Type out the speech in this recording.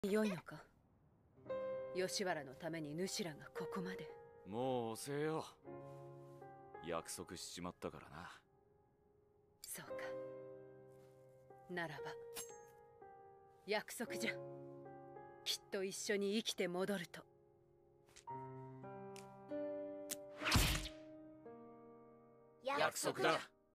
良いのか。吉原のために主らがここまで。 もう遅えよ。約束しちまったからな。 そうか。ならば約束じゃ。きっと一緒に生きて戻ると。 約束だ。